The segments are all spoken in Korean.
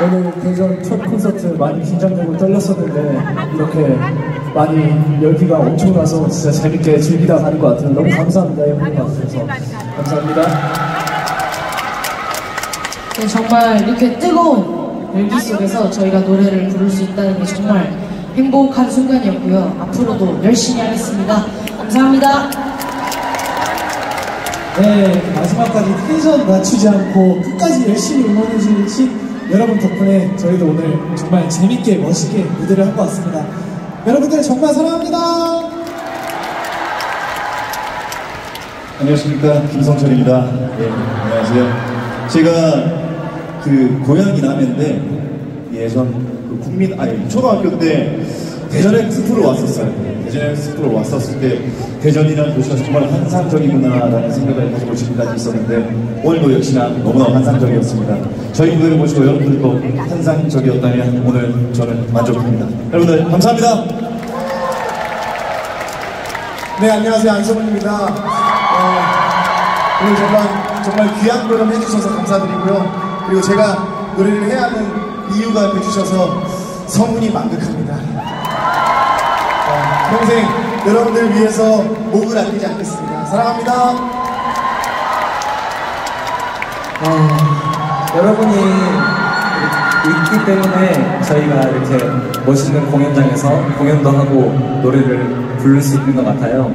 오늘 대전 첫 콘서트 많이 긴장되고 떨렸었는데 이렇게 많이 열기가 엄청 나서 진짜 재밌게 즐기다 가는 것 같아요. 너무 감사합니다. 여러분 와주셔서 감사합니다. 네, 정말 이렇게 뜨거운 열기 속에서 저희가 노래를 부를 수 있다는 게 정말 행복한 순간이었고요. 앞으로도 열심히 하겠습니다. 감사합니다. 네, 마지막까지 텐션 낮추지 않고 끝까지 열심히 응원해주신 여러분 덕분에 저희도 오늘 정말 재밌게 멋있게 무대를 한 것 같습니다. 여러분들 정말 사랑합니다. 안녕하십니까, 김성철입니다. 네, 안녕하세요. 제가 고향이 남해인데 예전 초등학교 때 대전에 스프로 왔었어요. 대전에 스프로 왔었을 때 대전이라는 도시가 정말 환상적이구나라는 생각을 가지고 지금까지 있었는데 오늘도 역시나 너무나 환상적이었습니다. 저희 무대를 보시고 여러분들도 환상적이었다면 오늘 저는 만족합니다. 여러분들 감사합니다. 네, 안녕하세요, 안성훈입니다. 오늘 정말 귀한 걸음 해주셔서 감사드리고요. 그리고 제가 노래를 해야 하는 이유가 돼주셔서 성훈이 만극합니다. 평생 여러분들 위해서 목을 아끼지 않겠습니다. 사랑합니다. 여러분이 있기 때문에 저희가 이렇게 멋있는 공연장에서 공연도 하고 노래를 부를 수 있는 것 같아요.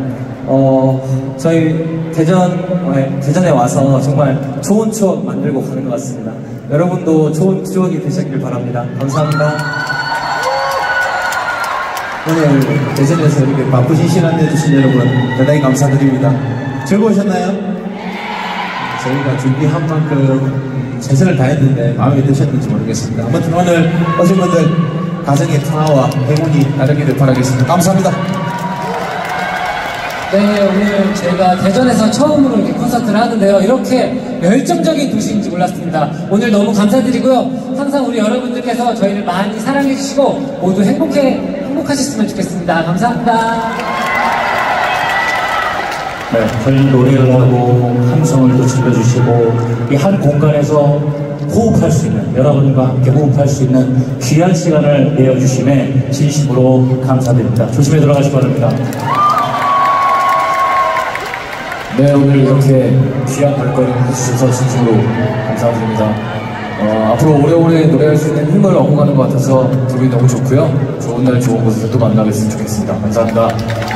저희 대전에 와서 정말 좋은 추억 만들고 가는 것 같습니다. 여러분도 좋은 추억이 되시길 바랍니다. 감사합니다. 오늘 대전에서 이렇게 바쁘신 시간 내주신 여러분 대단히 감사드립니다. 즐거우셨나요? 저희가 준비한 만큼 최선을 다했는데 마음에 드셨는지 모르겠습니다. 아무튼 오늘 오신 분들 가정의 평화와 행운이 따르기를 바라겠습니다. 감사합니다. 네, 오늘 저희가 대전에서 처음으로 이렇게 콘서트를 하는데요. 이렇게 열정적인 도시인지 몰랐습니다. 오늘 너무 감사드리고요. 항상 우리 여러분들께서 저희를 많이 사랑해주시고 모두 행복하셨으면 좋겠습니다. 감사합니다. 네, 저희 노래를 하고 함성을 또 즐겨주시고 이 한 공간에서 호흡할 수 있는, 여러분과 함께 호흡할 수 있는 귀한 시간을 내어주심에 진심으로 감사드립니다. 조심히 들어가시기 바랍니다. 네, 오늘 이렇게 귀한 발걸음 해주셔서 진심으로 감사드립니다. 앞으로 오래오래 노래할 수 있는 힘을 얻고 가는 것 같아서 기분이 너무 좋고요. 좋은 날 좋은 곳에서 또 만나뵀으면 좋겠습니다. 감사합니다.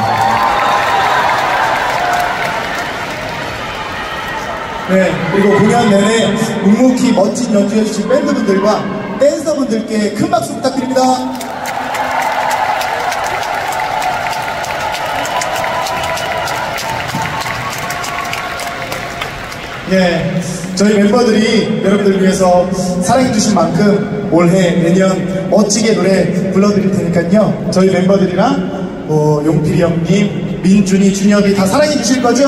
네, 그리고 공연 내내 묵묵히 멋진 연주해주신 밴드분들과 댄서분들께 큰 박수 부탁드립니다. 네, 저희 멤버들이 여러분들 위해서 사랑해주신 만큼 올해 내년 멋지게 노래 불러드릴 테니까요. 저희 멤버들이랑 용필이 형님, 민준이, 준혁이 다 사랑해주실 거죠?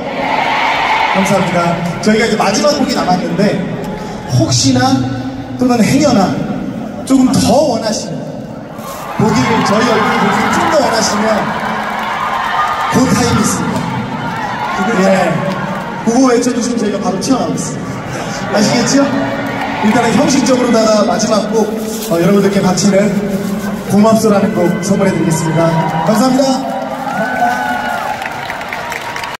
감사합니다. 저희가 이제 마지막 곡이 남았는데 혹시나 또는 행여나 조금 더 원하시면 저희 얼굴 보기를 좀 더 원하시면 그 타임이 있습니다. 예, 그거 외쳐주시면 저희가 바로 튀어나오겠습니다. 아시겠죠? 일단은 형식적으로다가 마지막 곡 여러분들께 바치는 고맙소라는 곡 선물해드리겠습니다. 감사합니다.